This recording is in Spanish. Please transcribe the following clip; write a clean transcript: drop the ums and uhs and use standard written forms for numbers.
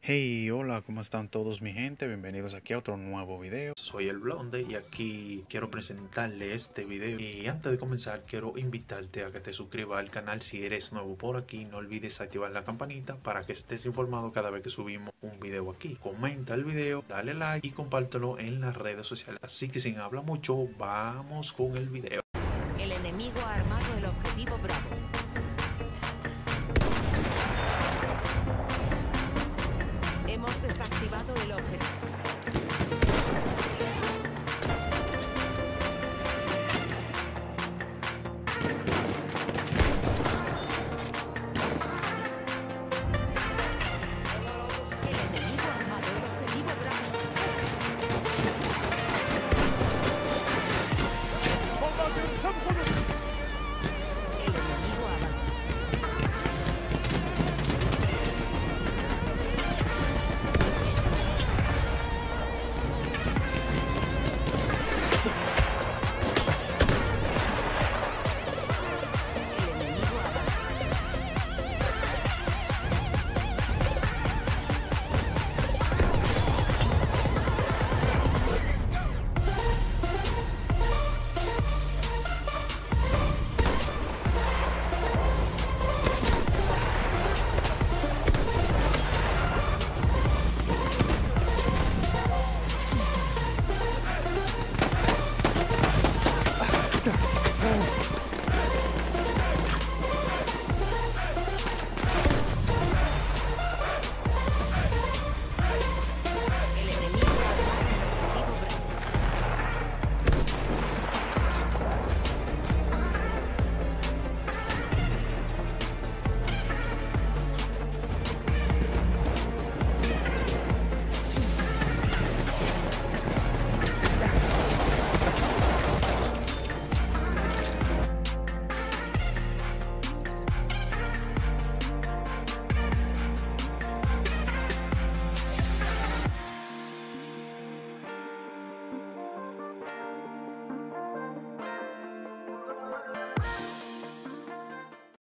Hey, hola, ¿cómo están todos mi gente? Bienvenidos aquí a otro nuevo video. Soy el Blonde y aquí quiero presentarle este video. Y antes de comenzar quiero invitarte a que te suscribas al canal si eres nuevo por aquí. No olvides activar la campanita para que estés informado cada vez que subimos un video aquí. Comenta el video, dale like y compártelo en las redes sociales. Así que sin hablar mucho, vamos con el video. El enemigo ha armado el objetivo Bravo.